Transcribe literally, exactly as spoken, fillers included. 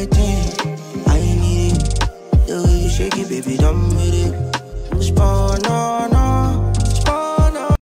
everything. I need it. The way you shake it, baby, done with it. Spawn